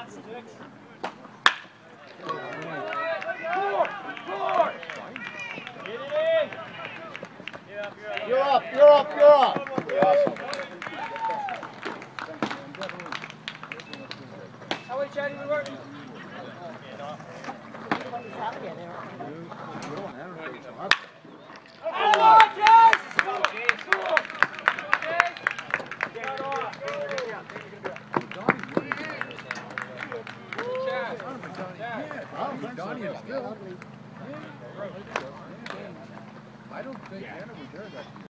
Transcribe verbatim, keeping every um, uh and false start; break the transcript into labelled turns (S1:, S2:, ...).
S1: You're up, you're up, you're up. Awesome.
S2: How are you, Chad? You working?
S1: Donnie is still.
S3: I don't think Anna was there that year.